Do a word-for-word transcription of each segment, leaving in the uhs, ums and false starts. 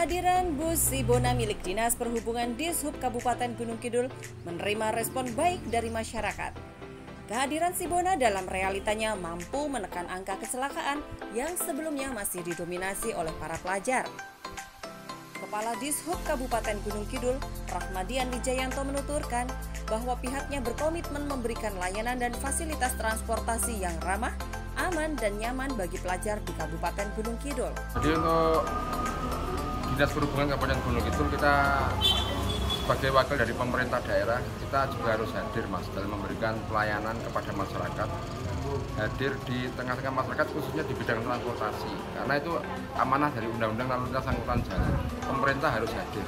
Kehadiran bus Sibona milik Dinas Perhubungan Dishub Kabupaten Gunung Kidul menerima respon baik dari masyarakat. Kehadiran Sibona dalam realitanya mampu menekan angka kecelakaan yang sebelumnya masih didominasi oleh para pelajar. Kepala Dishub Kabupaten Gunung Kidul, Rahmadian Wijayanto menuturkan bahwa pihaknya berkomitmen memberikan layanan dan fasilitas transportasi yang ramah, aman, dan nyaman bagi pelajar di Kabupaten Gunung Kidul. Jadi untuk Dinas Perhubungan Kabupaten Gunung Kidul, kita sebagai wakil dari pemerintah daerah, kita juga harus hadir Mas dalam memberikan pelayanan kepada masyarakat, hadir di tengah-tengah masyarakat khususnya di bidang transportasi, karena itu amanah dari Undang-Undang Lalu Lintas Angkutan Jalan. Pemerintah harus hadir.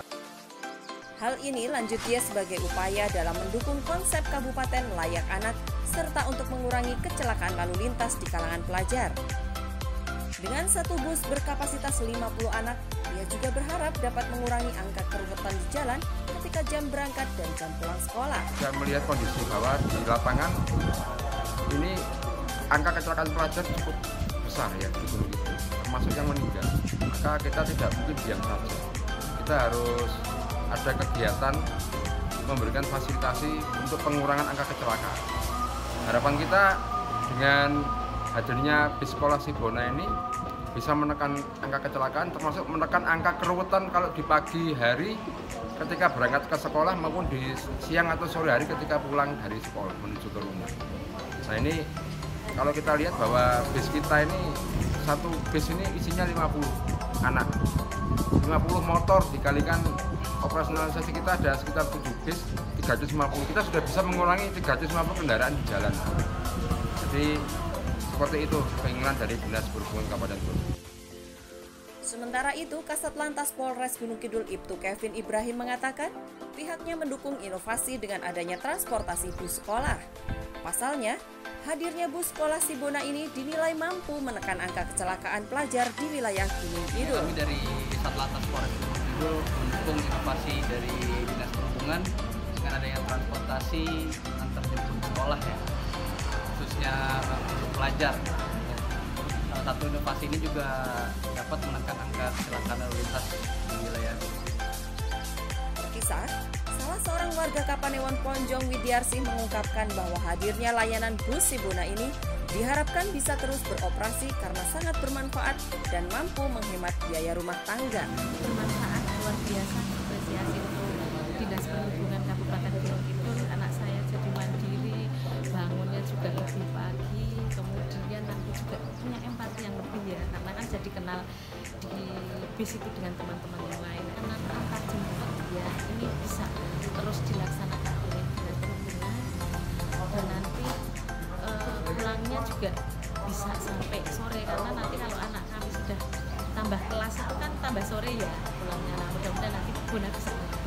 Hal ini lanjut dia sebagai upaya dalam mendukung konsep Kabupaten Layak Anak serta untuk mengurangi kecelakaan lalu lintas di kalangan pelajar. Dengan satu bus berkapasitas lima puluh anak, dia juga berharap dapat mengurangi angka keruwetan di jalan ketika jam berangkat dan jam pulang sekolah. Saya melihat kondisi bahwa di lapangan ini angka kecelakaan pelajar cukup besar ya di Gunung Kidul, termasuk yang meninggal. Maka kita tidak mungkin diam saja. Kita harus ada kegiatan memberikan fasilitasi untuk pengurangan angka kecelakaan. Harapan kita dengan hadirnya bis sekolah Sibona ini bisa menekan angka kecelakaan, termasuk menekan angka keruwetan kalau di pagi hari ketika berangkat ke sekolah maupun di siang atau sore hari ketika pulang dari sekolah menuju ke rumah. Nah ini kalau kita lihat bahwa bis kita ini, satu bis ini isinya lima puluh anak, lima puluh motor dikalikan operasionalisasi kita ada sekitar tujuh bis, tiga ratus lima puluh, kita sudah bisa mengurangi tiga ratus lima puluh kendaraan di jalan. Jadi seperti itu keinginan dari Dinas Perhubungan Kabupaten Gunung Kidul. Sementara itu, Kasat Lantas Polres Gunung Kidul Ibtu Kevin Ibrahim mengatakan pihaknya mendukung inovasi dengan adanya transportasi bus sekolah. Pasalnya, hadirnya bus sekolah Sibona ini dinilai mampu menekan angka kecelakaan pelajar di wilayah Gunung Kidul. Kami dari Satlantas Polres Gunung Kidul mendukung inovasi dari Dinas Perhubungan dengan adanya transportasi antar jemput sekolah ya, khususnya untuk pelajar. Salah satu inovasi ini juga dapat menekan angka kecelakaan lalu lintas di wilayah. Kisah, salah seorang warga Kapanewon Ponjong Widiarsih mengungkapkan bahwa hadirnya layanan bus Sibona ini diharapkan bisa terus beroperasi karena sangat bermanfaat dan mampu menghemat biaya rumah tangga. Bermanfaat luar biasa, apresiasi untuk Dinas Perhubungan Kabupaten Gunung Kidul. Anak saya jadi mandiri, bangunnya juga lebih pagi, kemudian nanti juga punya empati yang lebih ya, karena kan jadi kenal di bis itu dengan teman-teman yang lain. Karena antar jemput ya ini bisa terus dilaksanakan oleh Dinas Perhubungan dan nanti uh, pulangnya juga bisa sampai sore, karena nanti kalau anak kami sudah tambah kelas itu kan tambah sore ya pulangnya. Nah mudah-mudahan nanti guna bisa